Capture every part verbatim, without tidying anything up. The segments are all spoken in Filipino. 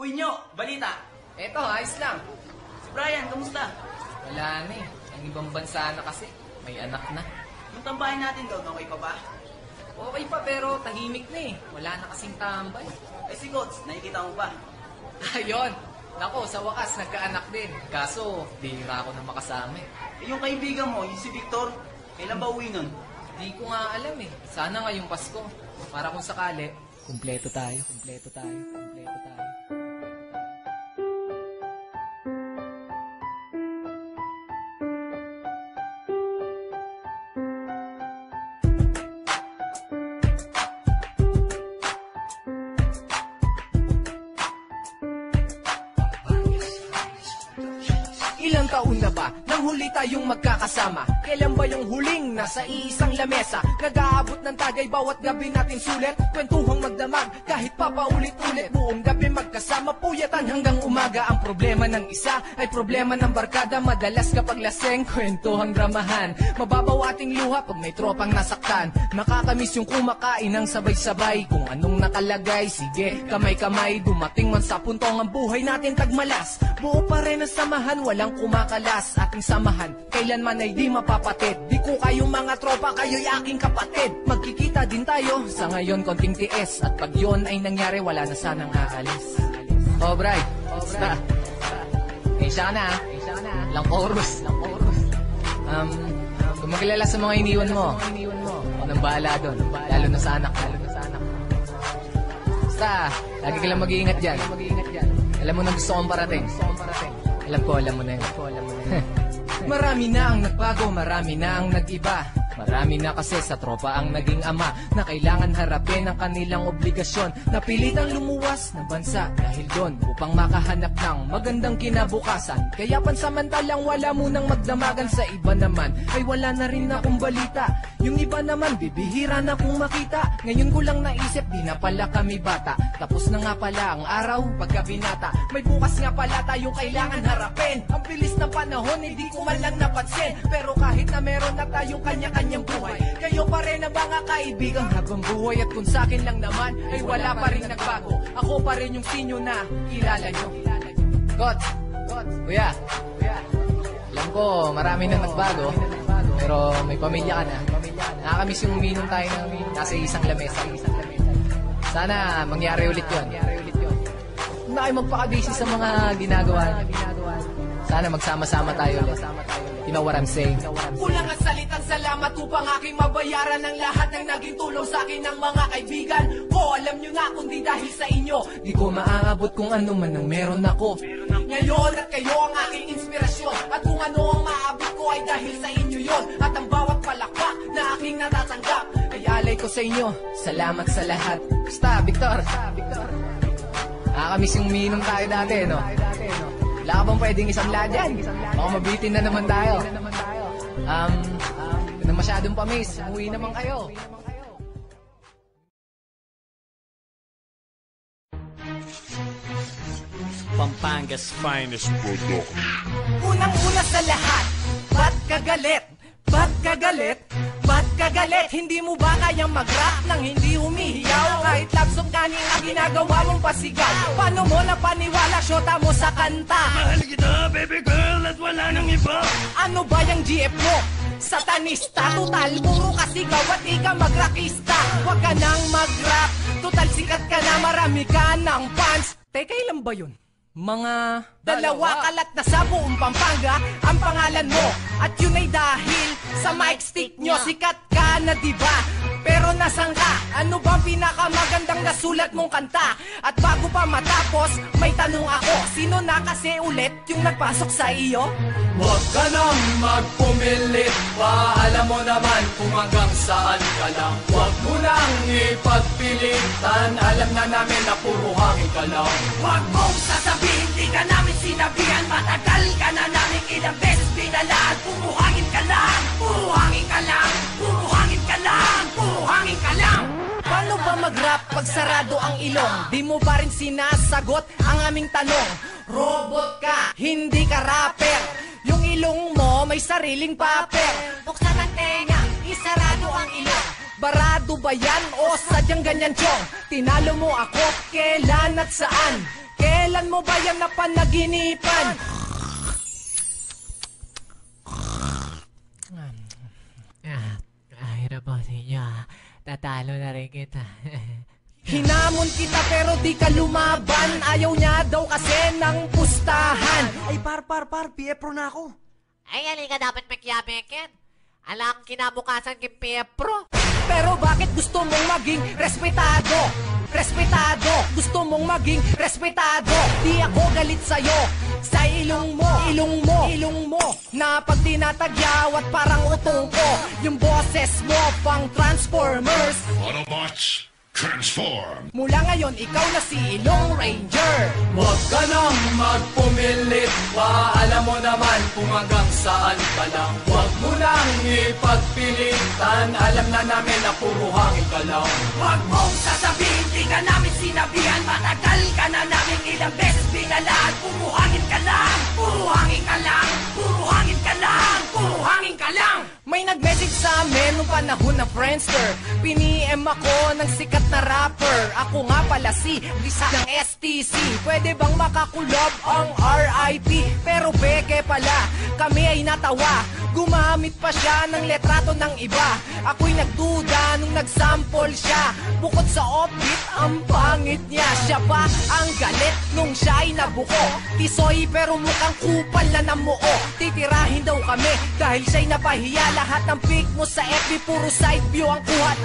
Uy nyo, balita. Eto, ayos lang. Si Brian, kamusta? Wala na eh. Ang ibang bansa na kasi. May anak na. Yung tambahin natin doon, okay pa ba? Okay pa pero tahimik na eh. Wala na kasing tambay. Eh si Coach, nakikita mo ba? Ayun. Nako, sa wakas nagkaanak din. Kaso, bihira ako na makasama eh. Eh yung kaibigan mo, yung si Victor, kailan ba uwi nun? Di ko nga alam eh. Sana ngayong Pasko. Para kung sakali, kumpleto tayo, kumpleto tayo, kumpleto tayo. Ilang taon na ba nang huli tayong magkakasama? Kailan ba yung huling nasa iisang lamesa? Nag-aabot ng tagay bawat gabi natin sulit. Kwentuhang magdamag kahit papaulit-ulit. Buong gabi magkasama puyatan hanggang umaga. Ang problema ng isa ay problema ng barkada. Madalas kapag laseng kwentuhang dramahan. Mababaw ating luha pag may tropang nasaktan. Nakakamiss yung kumakain ng sabay-sabay. Kung anong nakalagay, sige kamay-kamay. Dumating man sa puntong ang buhay natin tagmalas. Buo pa rin ang samahan, walang kumakalas. Ating samahan, kailanman ay di mapapatid. Di ko kayo mga tropa, kayo'y aking kapatid. Magkikita din tayo, sa ngayon konting tiis. At pag yun ay nangyari, wala na sanang aalis. Oh, Bray, basta. Kensya ka na, kensya ka na. Lang chorus, lang chorus. Um, kung magkilala sa mga iniwan mo, ako nang bahala doon. Lalo na sa anak, lalo na sa anak. Basta, lagi ka lang mag-iingat dyan. Alam mo na gusto kong parating. Alam ko, alam mo na yun. Marami na ang nagbago, marami na ang nag-iba. Marami na kasi sa tropa ang naging ama na kailangan harapin ang kanilang obligasyon. Napilitang lumuwas ng bansa dahil doon upang makahanap ng magandang kinabukasan. Kaya pansamantalang wala munang magdamagan. Sa iba naman ay wala na rin akong balita. Yung iba naman bibihira na kong makita. Ngayon ko lang naisip di na pala kami bata. Tapos na nga pala ang araw pagkabinata. May bukas nga pala tayong kailangan harapin. Ang bilis ng panahon hindi ko man lang napansin. Pero kahit na meron na tayong kanya-kanyang buhay, kayo pa rin ang mga kaibigang habang buhay. At kung sa akin lang naman ay wala pa rin nagbago. Ako pa rin yung sinyo na kilala nyo. God, kuya, alam ko marami na nagbago. Pero may pamilya ka na. Nakakamiss yung uminom tayo ng nasa isang lamesa. Sana mangyari ulit yun. Huwag na kayo magpaka-busy sa mga ginagawa. Sana magsama-sama tayo ulit. You know what I'm saying? Kulang ang salitang salamat upang aking mabayaran ang lahat ng naging tulong sa akin ng mga kaibigan ko. Alam nyo na kundi dahil sa inyo di ko maaabot kung ano man ang meron ako ngayon. At kayo ang aking inspirasyon. At kung ano ang maabot ko ay dahil sa inyo yon. At ang bawat palakpak na aking natatanggap ay alay ko sa inyo. Salamat sa lahat. Basta, Victor, nakakamiss yung umiinom tayo dati, no? Wala ka bang pwedeng isang ladyan? Baka mabitin na naman tayo. Um, kung na masyadong pamis, umuwi naman kayo. Pampanga's finest product. Unang-una sa lahat, ba't ka galit? Ba't ka galit? Ba't ka galit? Hindi mo ba kayang mag-rap nang hindi humihiyaw? Kahit labsong kanin ang ginagawa mong pasigaw. Paano mo na paniwala, syota mo sa kanta? Mahal kita, baby girl, at wala nang iba. Ano ba yung G F mo? Satanista, total, puro ka sigaw at di ka mag-rockista. Huwag ka nang mag-rap, total sikat ka na, marami ka ng fans. Teka, ilan ba yun? Mga dalawa kalat na sa buong Pampanga ang pangalan mo. At yun ay dahil sa mic stick nyo. Sikat ka na diba? Pero nasan ka? Ano bang pinakamagandang nasulat mong kanta? At bago pa matapos, may tanong ako. Sino na kasi ulit yung nagpasok sa iyo? Huwag ka nang magpumilit pa. Alam mo naman kung hanggang saan ka lang. Huwag mo nang ipagpilitan. Alam na namin na puro hangin ka lang. Huwag mong sasabihin, di ka namin sinabihan. Matagal ka na namin ilang beses pinalaan. Puro hangin ka lang, puro hangin ka lang, puro hangin ka lang, puro hangin ka lang. Paano ba mag-rap pag sarado ang ilong? Di mo pa rin sinasagot ang aming tanong. Robot ka, hindi ka rapper. Yung ilong mo may sariling paper. Buksan ang tenga, isarado ang ilong. Barado ba yan o sadyang ganyan chong? Tinalo mo ako, kailan at saan? Kailan Kailan mo ba yan napanaginipan? Ah, hirap po sa inyo. Tatalo na rin kita. Hinamon kita pero di ka lumaban. Ayaw niya daw kasi ng pustahan. Ay, par, par, par, P F Pro na ako. Ay, halika dapat magyabekin. Alam kinabukasan kay Piepro. Pero bakit gusto mong maging respetado? Respetado, gusto mong maging respetado. Di ako galit sa'yo, sa ilong mo, ilong mo, ilong mo. Na pag tinatagyawat parang utong ko. Yung boses mo pang Transformers. Autobots, transform! Mula ngayon, ikaw na si Ilong Ranger. Huwag ka nang magpumilit pa. Alam mo naman kung hanggang saan ka lang. Huwag mo nang ipagpilitan. Alam na namin na puro hangin ka lang. Huwag mong sasabihin, di ka namin sinabihan. Matagal ka na namin ilang beses binalaan. Puro hangin ka lang, puro hangin ka lang, puro hangin ka lang, puro hangin ka lang. May nag-message sa amin nung panahon na Friendster. Pini-M ako ng sikat na rapper. Ako nga pala si Lisa ng S T C. Pwede bang makakulob ang R I P? Pero beke pala, kami ay natawa. Gumamit pa siya ng letrato ng iba. Ako'y nagduda nung nagsample siya. Bukod sa offbeat, ang pangit niya. Siya pa ang galit nung siya ay nabuko. Tisoy pero mukhang kupal na namuo. Titirahin daw kami dahil siya'y napahiya. Lahat ng pic mo sa F B puro side view ang kuhat.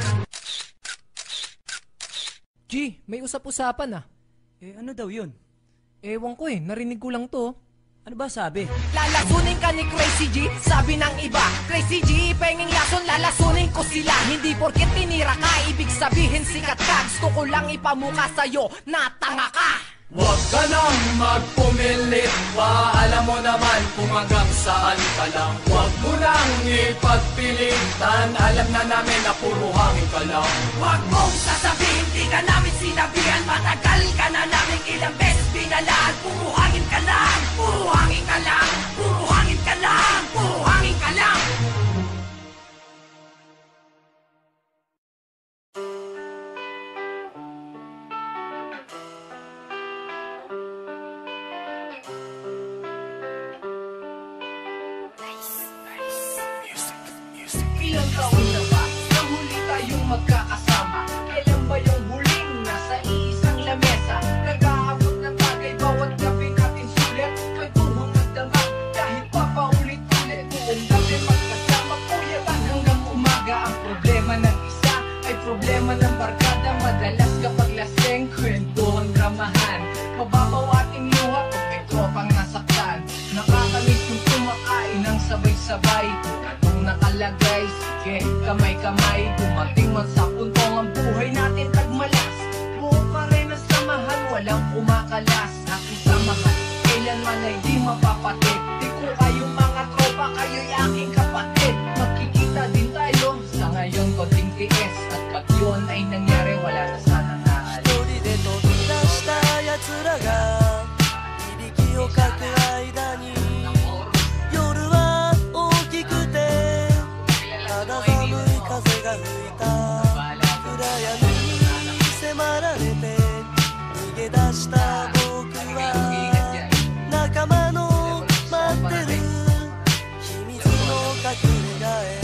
G, may usap-usapan ah. Eh, ano daw yun? Ewan ko eh, narinig ko lang to. Ano ba sabi? Lalasunin ka ni Crazy G, sabi ng iba. Crazy G, penging lason, lalasunin ko sila. Hindi porket tinira ka, ibig sabihin sikat ka. Gusto ko lang ipamuka sa'yo na tanga ka. Huwag ka nang magpumilit pa. Alam mo naman kung hanggang saan ka lang. Huwag mo nang ipagpilitan. Alam na namin na puro hangin ka lang. Huwag mong sasabihin, di ka namin sinabihan. Matagal ka na namin ilang beses binalaan. Puro hangin ka lang, puro hangin ka lang, puro hangin ka lang, puro hangin ka lang. Ilang taon na ba nang huli tayong magkakasama? Kailan ba yung huling nasa isang lamesa? Nag-aabot ng bagay bawat gabi natin sulit. Kwentuhang magdamag kahit pa paulit-ulit. Buong gabi magkasama puyakan hanggang umaga. Ang problema ng isa ay problema ng barkada. Madalas kapag laseng kwentuhang dramahan. Mababaw ating luha kung may tropang nasaktan. Nakakamiss yung kumakain ng sabay-sabay. Nakalagay, sige, kamay-kamay. Dumating man sa puntong ang buhay natin tagmalas. Buo pa rin ang samahan, walang kumakalas. Aking samahan, kailanman ay di mapapatid. Di ko kayong mga tropa, kayo'y aking kapatid. Magkikita din tayo, sa ngayon konting tiis. At pag yun ay nangyari, wala na sana naalis. 一人で飛び出した奴らがいびきをかく間に夜は大きくて肌寒い風が吹いた暗闇に迫られて逃げ出した僕は仲間の待ってる秘密の隠れ家へ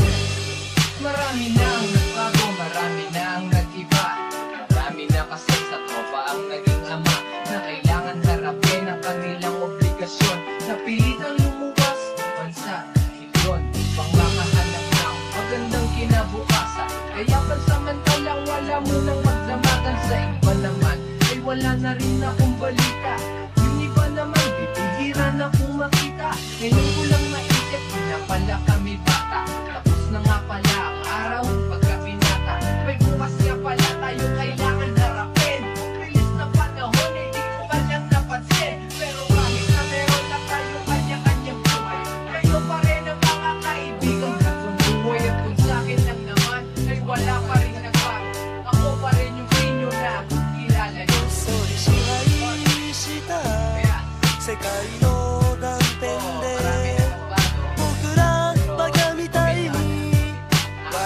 Marami na ang nagbago, marami na ang nag-iba. Marami na kasi sa tropa ang naging ama na kailangan harapin ang kanilang obligasyon. Napilit ang lumuwas ng bansa dahil yun upang makahanap ng magandang kinabukasan. Kaya pansamantalang wala munang magdamagan. Sa iba naman ay wala na rin akong balita. Yung iba naman bibihira na kung makita. Ngayon ko lang naisip, di na pala kami bata. Tapos na nga pala ang araw pagkabinata. May bukas nga pala tayo kailangan harapin. Bilis na panahon eh di ko man lang napansin. Pero kahit na meron na tayo kanya-kanyang buhay, kayo pa rin ang mga kaibigan. Kung buhay at kung sa'kin lang naman ay wala pa rin nagbago. Ako pa rin yung sinyo na kilala nyo. そり支配した世界の断片で僕らバカみたいに笑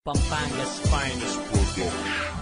Pampanga's finest production.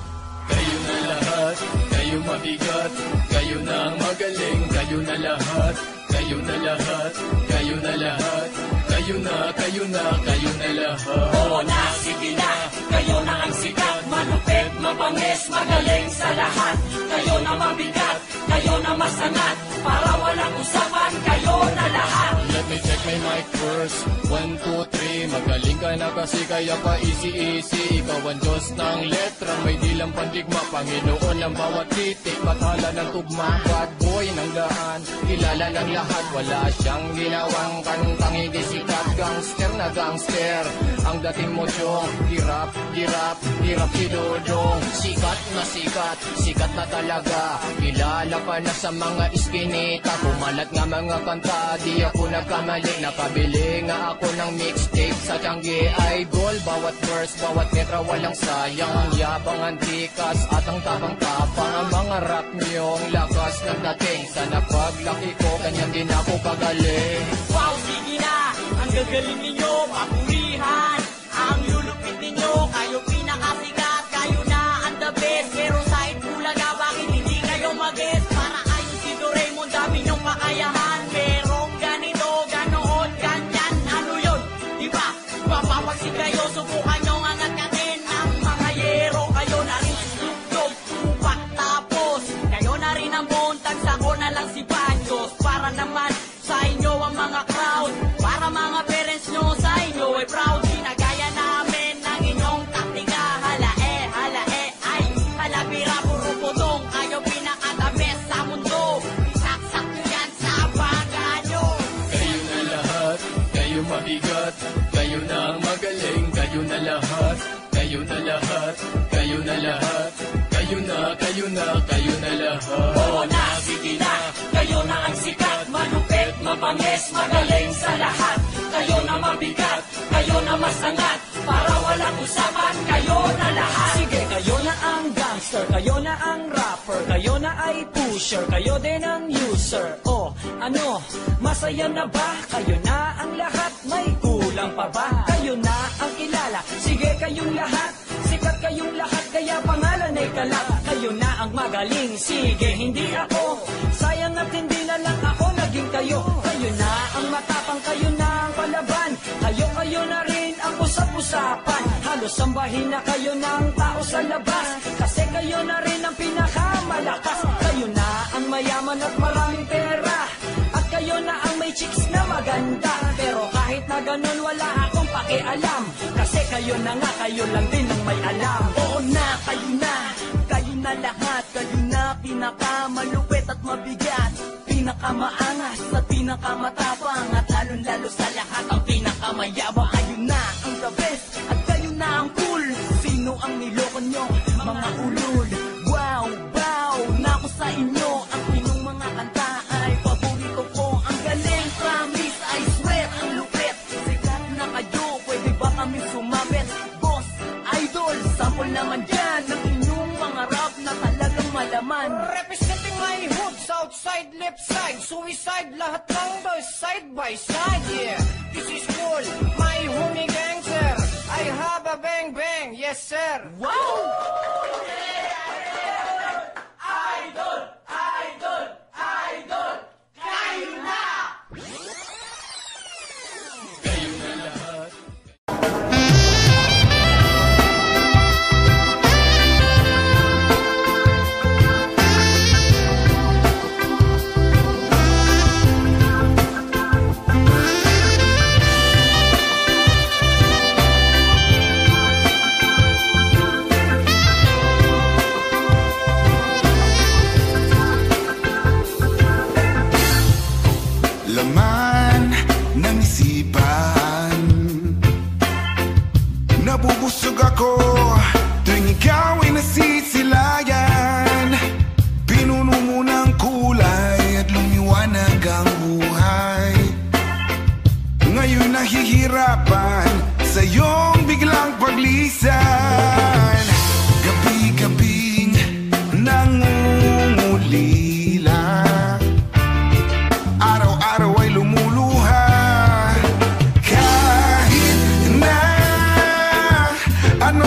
Kayo na lahat, kayo mabigat, kayo na ang magaling, kayo na lahat, kayo na lahat, kayo na lahat, kayo na, kayo na, kayo na lahat. Oo na, sige na, kayo na ang sikat, malupit, mabangis, magaling sa lahat. Kayo na mabigat, kayo na masangat, para walang usapan, kayo na lahat. Let me check my mic first. One, two, three. Magaling ka na kasi kaya pa easy-easy. Ikaw ang Diyos ng letra, may dilang pandigma. Panginoon ang bawat titik, bathala ng tugma. Bad boy ng daan, kilala ng lahat. Wala siyang ginawang kantang hindi sikat. Gangster na gangster, ang dating mo siyong hirap, hirap, hirap si Dodong. Sikat na sikat, sikat na talaga. Kilala pa na sa mga iskinita. Kumalat nga mga kanta, di ako nagkamali. Nakabili nga ako ng mixtape sa Tiangge Idol. Bawat verse, bawat letra walang sayang. Ang yabang, ang tikas at ang tapang-tapang. Ang mga rap niyong lakas ng dating. Sana paglaki ko, kanyan din ako kagaling. Wow, sige na, ang gagaling ninyo, papurihan. Ang lulupit ninyo, kayo pinakasikat. Kayo na ang the best, pero sa Itbulaga, bakit hindi kayo mag-guess? Para ayon si Doraemon, dami niyong kakayahan. Merong ganito, ganoon, ganyan. Ano yun? Diba? Mapapagsig kayo, subukan nyo ang angkatin ng mga yero. Kayo na rin si Snoop Dogg, Tupac, tapos kayo na rin ang Bontag, sako na lang si Banyos. Para naman sa inyo ang mga crowd, para mga parents nyo sa inyo ay proud. Ginagaya namin ang inyong taktika. Hala eh, hala eh, ay halabira, puro putong. Kayo pinaka-the-best sa mundo. Isaksak nyo yan sa baganyo. Kayo na lahat, kayo mabigat, kayo na ang magaling, kayo na lahat, kayo na lahat, kayo na lahat, kayo na, kayo na, kayo na lahat. Oo na, sige na, kayo na ang sikat, malupit, mabangis, magaling sa lahat. Kayo na mabigat, kayo na masangat, para walang usapan, kayo na lahat. Sige, kayo na ang gangster, kayo na ang rapper, kayo na ay pusher, kayo din ang user. O, ano, masaya na ba? Kayo na ang lahat, may kulang pa ba? Kayo na ang kilala, sige kayong lahat, sikat kayong lahat, kaya pangalan ay kalat. Kayo na ang magaling, sige hindi ako, sayang at hindi na lang ako naging kayo. Kayo na ang matapang, kayo na ang palaban, kayo kayo na rin ang usap-usapan. Halos sambahin na kayo ng tao sa labas, kasi kayo na rin ang pinakamalakas. Kayo na ang mayaman at maraming pera, at kayo na ang may chicks na maganda. Pero kahit na ganun wala akong pakialam, kasi kayo na nga, kayo lang din ang may alam. Oo na, kayo na, kayo na lahat. Kayo na pinakamalupit at mabigat, pinakamaangas at pinakamatapang, at lalong-lalo sa lahat ang pinakamayabang. Kayo na ang the best at kayo na ang cool. Sino ang niloko nyo, mga ulul? Wow, wow, nako sa inyo. Ang inyong mga kanta ay paborito ko. Ang galing, promise, I swear, ang lupit. Sikat na kayo, pwede ba kami sumabit? Boss, idol, sample naman dyan ng inyong mga rap na talagang malaman. Representing my hood, south side, left side, suicide, lahat ng boys, side by side, yeah. This is cool, my homie gangster, I have a bang bang, yes sir. Wow! Idol, idol, idol, kayo na! Kayo na lahat. Laman ng isipan, nabubusog ako tuwing ikaw ay nasisilayan. Pinuno mo ng kulay at lumiwanag ang buhay. Ngayon nahihirapan sa iyong biglang paglisan. Gabi-gabing nangungulila, araw-araw ay lumuluha. Kahit na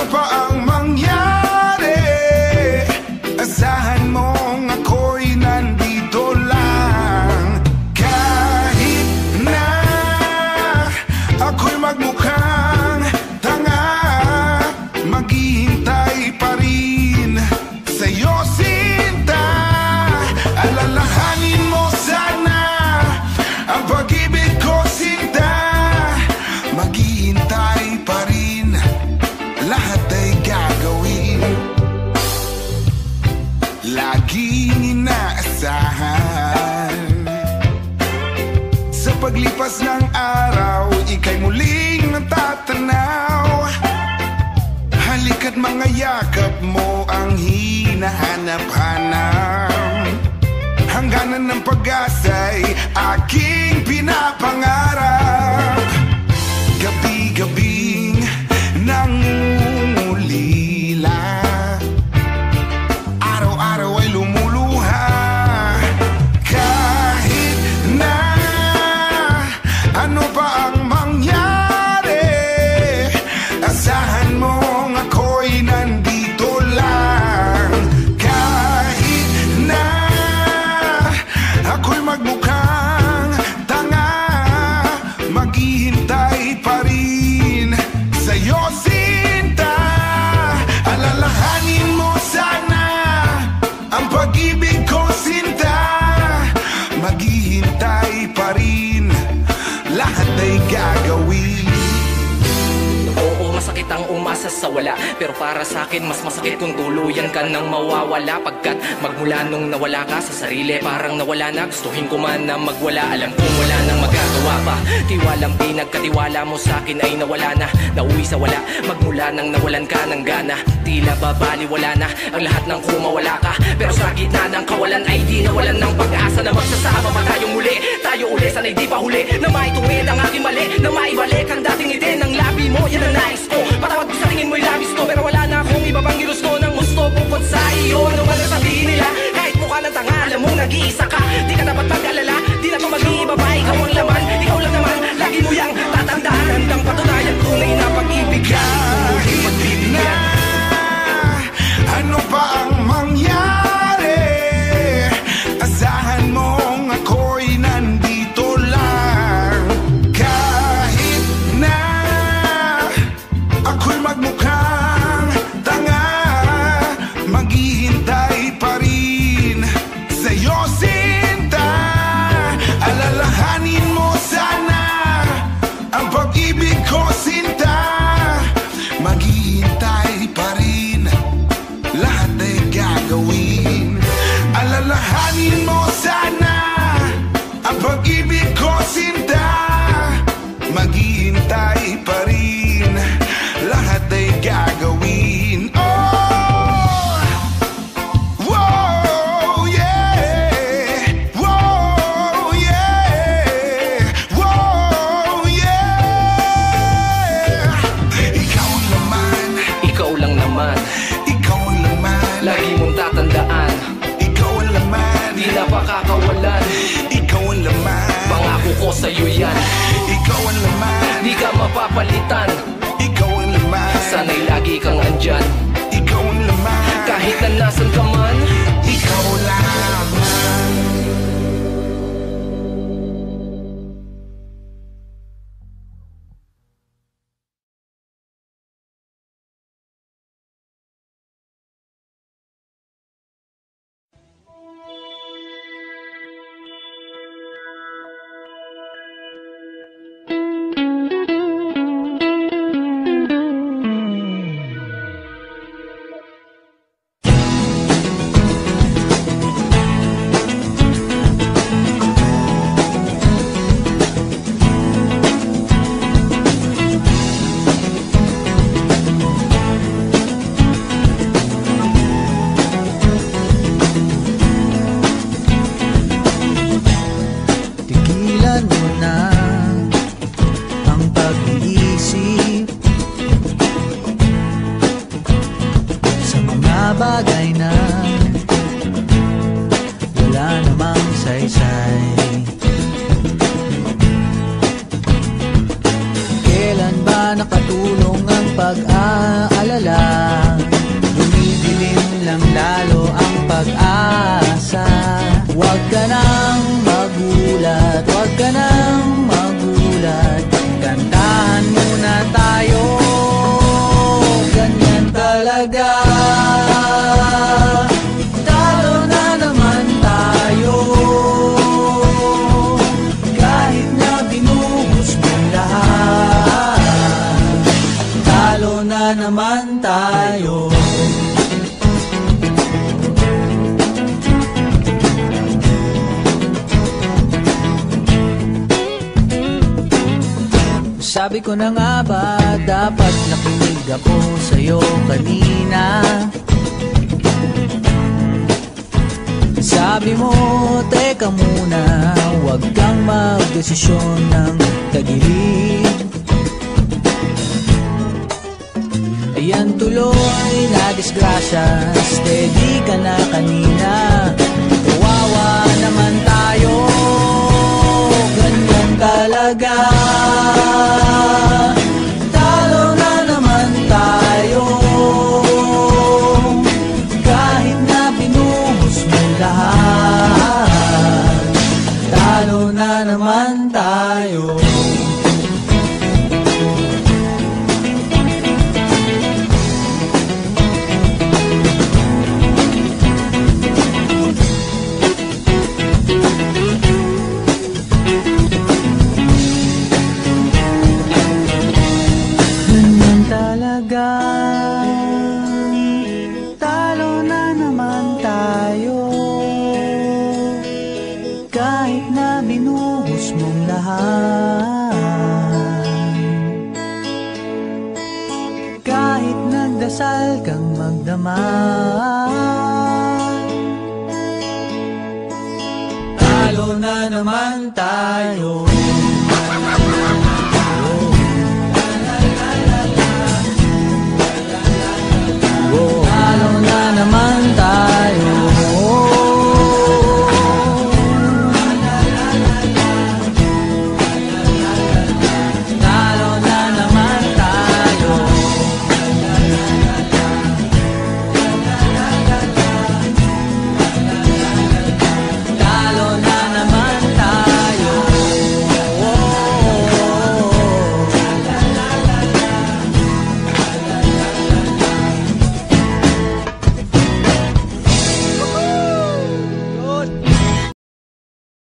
umaasa sa wala. Pero para sa akin mas masakit kung tuluyan ka nang mawawala. Pagkat magmula nung nawala ka sa sarili, parang nawala na. Gustuhin ko man na magwala, alam kong wala nang magagawa pa. Tiwalang pinagkatiwala mo sa akin ay nawala na. Nauwi sa wala, magmula nang nawalan ka ng gana. Tila babaliwala na ang lahat ng kumawala ka. Pero sa gitna ng kawalan ay di nawalan ng pag-asa na magsasama pa tayong muli. Tayo uli, sana'y di pa huli na maituwid ang aking mali, na maibalik ang dating ngiti ng labi mo. Yan ang nais ko, patawad ko sa tingin mo'y labis ko. Pero wala na akong iba pang ginusto ng gusto bukod sa iyo. Ano man ang sabihin nila, kahit mukha ng tanga, alam mong nag-iisa ka. Di ka dapat mag-alala, di na to mag-iiba pa. Ikaw ang laman, ikaw lang naman, lagi mo yang tatandaan. Handang patunayan tunay na pag-ibig ka. Muli pagbibigyan. Ano pa ang mangyari? Asahan mong ako'y nandito lang. Kahit na ako'y magmukhang tanga, maghihintay pa rin sa'yo, sinta. Alalahanin mo sana ang pag-ibig ko, sinta. Maghihintay pa rin, lahat ay gagawin. Alalahanin mo sana ang pag-ibig ko, sinta. Maghihintay pa rin, lahat ay gagawin. Oh, whoa, yeah, whoa, yeah, whoa, yeah. Ikaw ang laman, Ikaw lang naman, ikaw ang laman, lagi mong tatandaan. ikaw ang laman, Di na pakakawalan, ikaw ang laman, pangako ko sa'yo yan. ikaw ang laman, Di ka mapapalitan, ikaw ang laman, sana'y lagi kang andyan. ikaw ang laman, Kahit na nasan ka man, ikaw lamang. Tigilan mo na ang pag-iisip sa mga bagay na wala namang saysay. Kailan ba nakatulong ang pag-aalala? Dumidilim lang lalo ang pag-asa. Huwag ka nang magulat, huwag ka nang magulat. Kantahan muna tayo, ganyan talaga. Talo na naman tayo, kahit na binuhos mo lahat. Talo na naman tayo. Sabi ko na nga ba, dapat nakinig ako sa'yo kanina. Sabi mo, teka muna, huwag kang magdesisyon ng tagilid. Ayan tuloy na disgrasya, steady ka na kanina. Kawawa naman tayo, ganyan talaga. Talo na naman tayo, kahit na binuhos mo lahat. Talo na naman tayo. magdasal kang magdamag. Talo na naman tayo.